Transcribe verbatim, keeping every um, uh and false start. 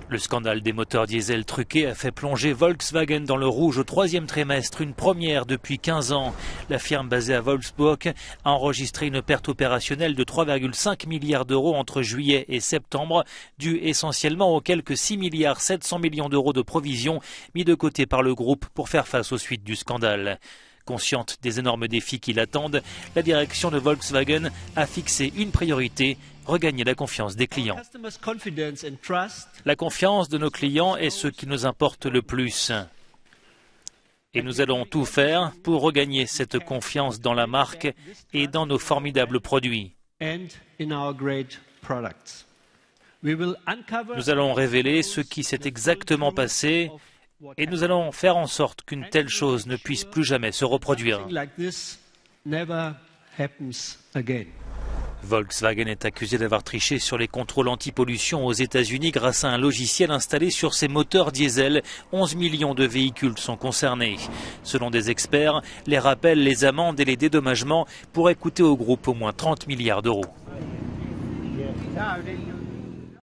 Le scandale des moteurs diesel truqués a fait plonger Volkswagen dans le rouge au troisième trimestre, une première depuis quinze ans. La firme basée à Wolfsburg a enregistré une perte opérationnelle de trois virgule cinq milliards d'euros entre juillet et septembre, due essentiellement aux quelques six milliards sept cents millions d'euros de provisions mis de côté par le groupe pour faire face aux suites du scandale. Consciente des énormes défis qui l'attendent, la direction de Volkswagen a fixé une priorité: regagner la confiance des clients. La confiance de nos clients est ce qui nous importe le plus. Et nous allons tout faire pour regagner cette confiance dans la marque et dans nos formidables produits. Nous allons révéler ce qui s'est exactement passé et nous allons faire en sorte qu'une telle chose ne puisse plus jamais se reproduire. Volkswagen est accusé d'avoir triché sur les contrôles anti-pollution aux États-Unis grâce à un logiciel installé sur ses moteurs diesel. onze millions de véhicules sont concernés. Selon des experts, les rappels, les amendes et les dédommagements pourraient coûter au groupe au moins trente milliards d'euros.